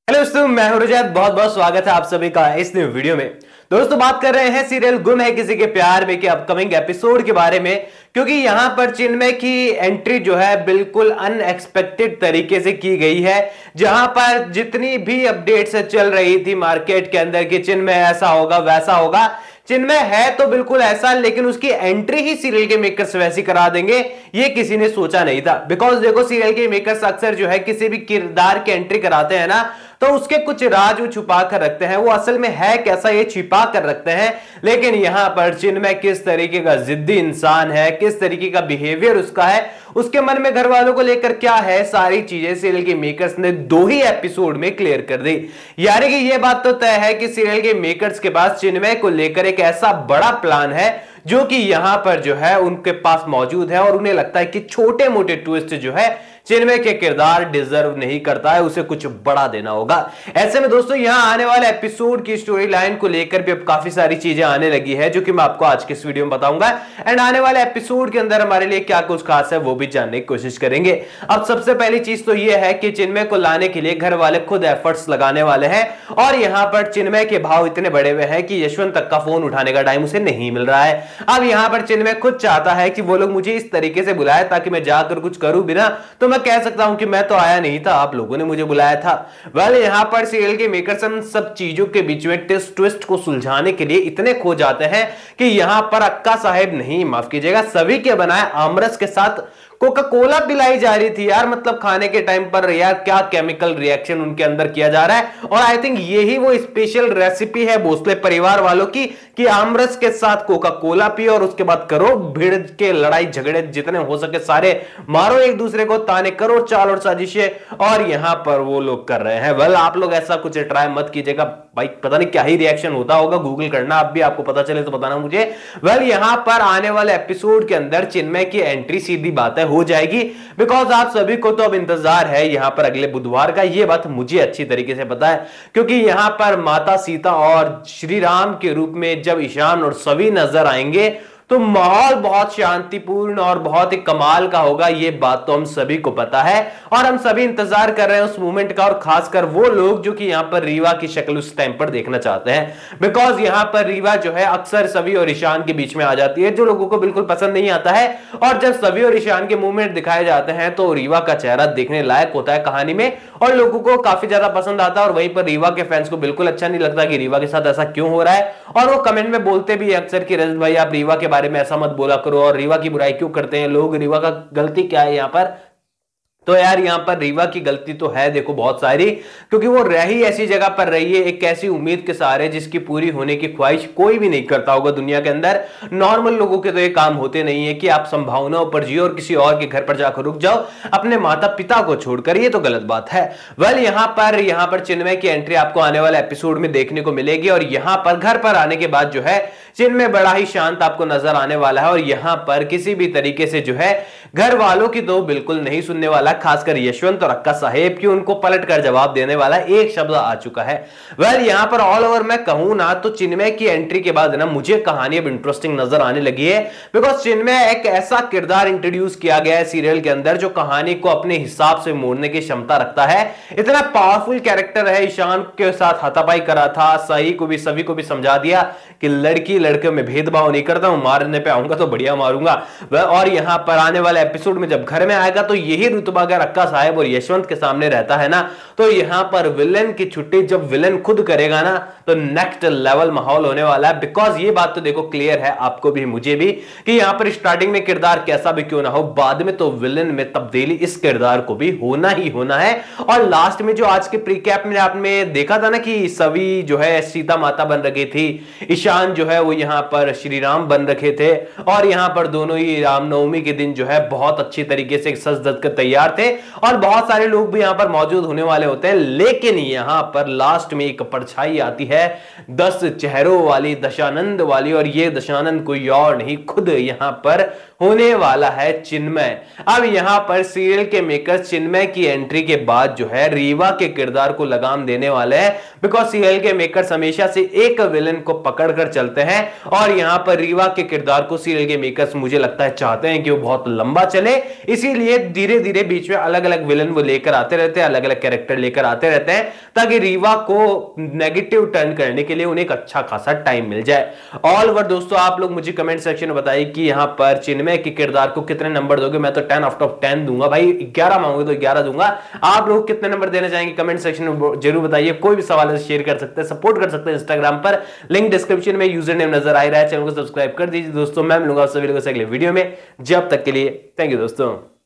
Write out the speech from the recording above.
Hello दोस्तों, मैं हूं रजत। बहुत बहुत स्वागत है आप सभी का इस न्यू वीडियो में। दोस्तों, बात कर रहे हैं सीरियल गुम है किसी के प्यार में के अपकमिंग एपिसोड के बारे में, क्योंकि यहां पर चिन्मय की एंट्री जो है बिल्कुल अनएक्सपेक्टेड तरीके से की गई है। जहां पर जितनी भी अपडेट्स चल रही थी मार्केट के अंदर कि चिन्मय ऐसा होगा वैसा होगा, चिन्मय है तो बिल्कुल ऐसा, लेकिन उसकी एंट्री ही सीरियल के मेकर्स वैसी करा देंगे ये किसी ने सोचा नहीं था। बिकॉज देखो, सीरियल के मेकर्स अक्सर जो है किसी भी किरदार की एंट्री कराते हैं ना, तो उसके कुछ राज वो छुपा कर रखते हैं, वो असल में है कैसा ये छिपा कर रखते हैं। लेकिन यहां पर चिन्मय किस तरीके का जिद्दी इंसान है, किस तरीके का बिहेवियर उसका है, उसके मन में घर वालों को लेकर क्या है, सारी चीजें सीरियल के मेकर्स ने 2 ही एपिसोड में क्लियर कर दी। यानी कि यह बात तो तय है कि सीरियल के मेकर्स के पास चिन्मय को लेकर एक ऐसा बड़ा प्लान है जो कि यहां पर जो है उनके पास मौजूद है, और उन्हें लगता है कि छोटे मोटे ट्विस्ट जो है चिन्मय के किरदार डिजर्व नहीं करता है, उसे कुछ बड़ा देना होगा। ऐसे में दोस्तों, यहां आने वाले एपिसोड की स्टोरी लाइन को लेकर भी अब काफी सारी चीजें आने लगी है, जो कि मैं आपको आज के इस वीडियो में बताऊंगा। एंड आने वाले एपिसोड के अंदर हमारे लिए क्या कुछ खास है वो भी जानने की कोशिश करेंगे। अब सबसे पहली चीज तो यह है कि चिन्मय को लाने के लिए घर वाले खुद एफर्ट्स लगाने वाले हैं, और यहां पर चिन्मय के भाव इतने बड़े हुए हैं कि यशवंत तक का फोन उठाने का टाइम उसे नहीं मिल रहा है। अब यहां पर चिन्मय खुद चाहता है कि वो लोग मुझे इस तरीके से बुलाए ताकि मैं जाकर कुछ करूं भी ना, तो मैं कह सकता हूं कि मैं तो आया नहीं था, आप लोगों ने मुझे बुलाया था। वेल, यहां पर सीरियल के मेकर्स हम सब चीजों के बीच में ट्विस्ट को सुलझाने के लिए इतने खो जाते हैं कि यहां पर अक्का साहेब नहीं, माफ कीजिएगा, सभी के बनाए आमरस के साथ कोका कोला पिलाई जा रही थी यार। मतलब खाने के टाइम पर यार क्या केमिकल रिएक्शन उनके अंदर किया जा रहा है। और आई थिंक यही वो स्पेशल रेसिपी है भोसले परिवार वालों की कि आमरस के साथ कोका कोला पियो और उसके बाद करो भीड़ के लड़ाई झगड़े, जितने हो सके सारे मारो, एक दूसरे को ताने करो, चाल और साजिशें, और यहां पर वो लोग कर रहे हैं। वेल, आप लोग ऐसा कुछ ट्राई मत कीजिएगा भाई, पता नहीं क्या ही रिएक्शन होता होगा, गूगल करना, अब भी आपको पता चले तो बताना मुझे। वेल, यहां पर आने वाले एपिसोड के अंदर चिन्मय की एंट्री सीधी बात है हो जाएगी, बिकॉज आप सभी को तो अब इंतजार है यहां पर अगले बुधवार का। यह बात मुझे अच्छी तरीके से पता है, क्योंकि यहां पर माता सीता और श्री राम के रूप में जब ईशान और सभी नजर आएंगे तो माहौल बहुत शांतिपूर्ण और बहुत ही कमाल का होगा। ये बात तो हम सभी को पता है, और हम सभी इंतजार कर रहे हैं उस मोमेंट का, और खासकर वो लोग जो कि यहां पर रीवा की शक्ल उस टाइम पर देखना चाहते हैं। बिकॉज यहां पर रीवा जो है अक्सर सभी और ईशान के बीच में आ जाती है, जो लोगों को बिल्कुल पसंद नहीं आता है। और जब सभी और ईशान के मूवमेंट दिखाए जाते हैं तो रीवा का चेहरा देखने लायक होता है कहानी में, और लोगों को काफी ज्यादा पसंद आता है। और वहीं पर रीवा के फैंस को बिल्कुल अच्छा नहीं लगता कि रीवा के साथ ऐसा क्यों हो रहा है, और वो कमेंट में बोलते भी अक्सर कि रजत भाई आप रीवा के बारे में ऐसा मत बोला करो, और रीवा की बुराई क्यों करते हैं लोग, रीवा का गलती क्या है यहां पर। तो यार यहां पर रीवा की गलती तो है देखो बहुत सारी, क्योंकि वो रही ऐसी जगह पर रही है एक ऐसी उम्मीद के सहारे जिसकी पूरी होने की ख्वाहिश कोई भी नहीं करता होगा दुनिया के अंदर। नॉर्मल लोगों के तो ये काम होते नहीं है कि आप संभावनाओं पर जियो और किसी और के घर पर जाकर रुक जाओ अपने माता पिता को छोड़कर, ये तो गलत बात है। वेल, यहां पर चिन्मय की एंट्री आपको आने वाले एपिसोड में देखने को मिलेगी, और यहां पर घर पर आने के बाद जो है चिन्मय बड़ा ही शांत आपको नजर आने वाला है, और यहां पर किसी भी तरीके से जो है घर वालों की तो बिल्कुल नहीं सुनने वाला, खासकर यशवंत और अक्का साहेब की उनको पलटकर जवाब देने वाला एक शब्द आ चुका है। वेल, यहां पर ऑल ओवर मैं कहूं ना तो चिन्मय की एंट्री के बाद ना मुझे कहानी अब इंटरेस्टिंग नजर आने लगी है, बिकॉज चिन्मय एक ऐसा किरदार इंट्रोड्यूस किया गया है सीरियल के अंदर जो कहानी को अपने हिसाब से मोड़ने की क्षमता रखता है। इतना पावरफुल कैरेक्टर है, ईशान के साथ हाथापाई करा था, सही को भी सभी को भी समझा दिया कि लड़की लड़के में भेदभाव नहीं करता हूं, मारने पे आऊंगा तो बढ़िया मारूंगा। और यहां पर आने वाले एपिसोड में जब घर में आएगा तो यही रुतबा अगर अक्का साहेब और यशवंत के सामने रहता है ना, तो यहां पर विलेन की छुट्टी जब विलेन खुद करेगा ना तो नेक्स्ट लेवल माहौल होने वाला है। बिकॉज ये बात तो देखो क्लियर है आपको भी मुझे भी कि यहां पर स्टार्टिंग में किरदार कैसा भी क्यों ना हो, बाद में तो विलेन में तब्दीली इस किरदार को भी होना ही होना है। और लास्ट में जो आज के प्रीकैप में आपने देखा था ना कि सभी जो है सीता माता बन रखी थी, ईशान जो है वो यहां पर श्री राम बन रखे थे, और यहां पर दोनों ही रामनवमी के दिन जो है बहुत अच्छी तरीके से सज धज कर तैयार थे, और बहुत सारे लोग भी यहां पर मौजूद होने वाले होते हैं। लेकिन यहां पर लास्ट में एक परछाई आती है 10 चेहरों वाली, दशानंद वाली, और ये दशानंद कोई और नहीं खुद यहां पर होने वाला है चिन्मय। अब यहां पर सीरियल के मेकर्स चिन्मय की एंट्री के बाद जो है रीवा के किरदार को लगाम देने वाले हैं, बिकॉज सीरियल के मेकर्स हमेशा से एक विलेन को पकड़कर चलते हैं, और यहां पर रीवा के किरदार को सीरियल के मेकर्स मुझे लगता है चाहते हैं कि वो बहुत लंबा चले, इसीलिए धीरे धीरे बीच बीच में अलग अलग विलन वो लेकर आते रहते हैं, अलग अलग कैरेक्टर लेकर आते रहते हैं, ताकि रीवा को नेगेटिव टर्न करने के लिए उन्हें एक अच्छा खासा टाइम मिल जाए। ऑल ओवर दोस्तों आप लोग मुझे कमेंट सेक्शन में बताइए कि यहां पर चिन्मय के किरदार को कितने नंबर दोगे। मैं तो 10 आउट ऑफ 10 दूंगा भाई, 11 मांगोगे तो 11 दूंगा। आप लोग कितने नंबर देना चाहेंगे कमेंट सेक्शन में जरूर बताइए। कोई भी सवाल है शेयर कर सकते हैं, सपोर्ट कर सकते हैं इंस्टाग्राम पर, लिंक डिस्क्रिप्शन में यूजर नेम नजर आ रहा है। चैनल को सब्सक्राइब कर दीजिए दोस्तों। मैं मिलूंगा आप सभी लोगों से अगले वीडियो में। जब तक के लिए थैंक यू दोस्तों।